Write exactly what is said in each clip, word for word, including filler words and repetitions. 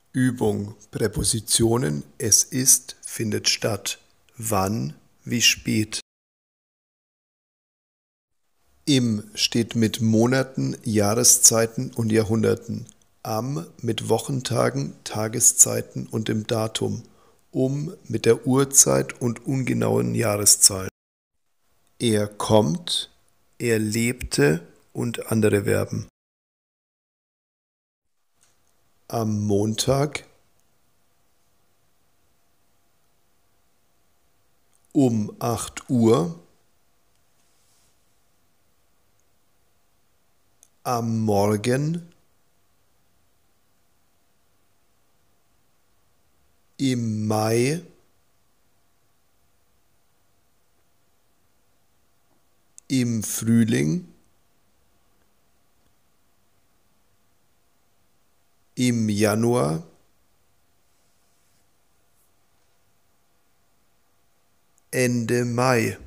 Übung Präpositionen es ist findet statt. Wann, wie spät. Im steht mit Monaten, Jahreszeiten und Jahrhunderten. Am mit Wochentagen, Tageszeiten und dem Datum. Um mit der Uhrzeit und ungenauen Jahreszahlen. Er kommt, er lebte und andere Verben. Am Montag, um acht Uhr, am Morgen, im Mai, im Frühling, im Januar, Ende Mai,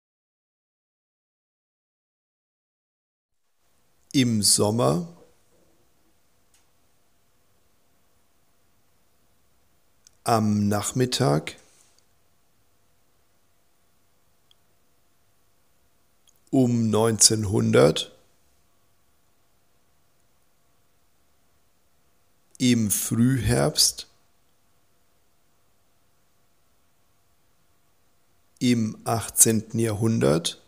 im Sommer, am Nachmittag, um neunzehnhundert, im Frühherbst, im achtzehnten Jahrhundert,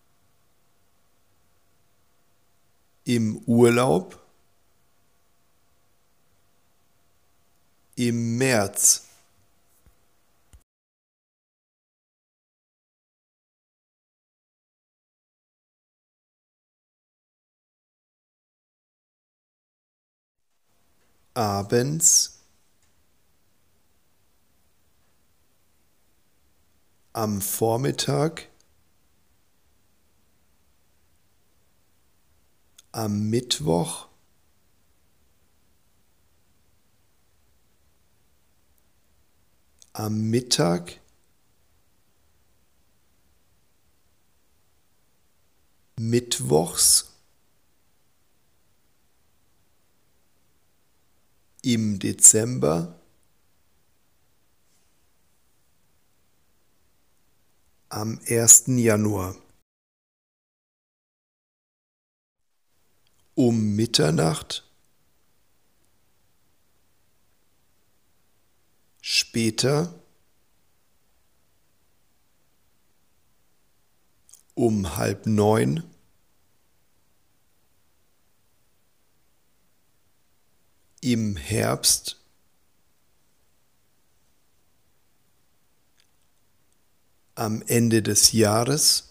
im Urlaub, im März. Abends, am Vormittag, am Mittwoch, am Mittag, mittwochs, im Dezember, am ersten Januar. Um Mitternacht, später, um halb neun, im Herbst, am Ende des Jahres,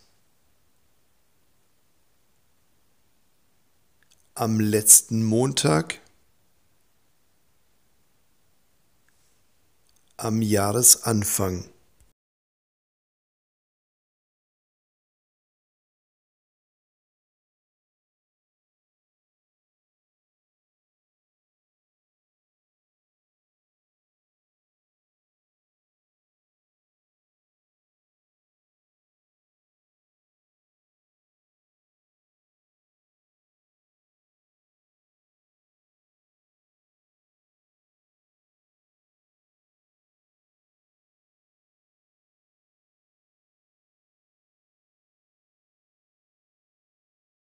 am letzten Montag, am Jahresanfang.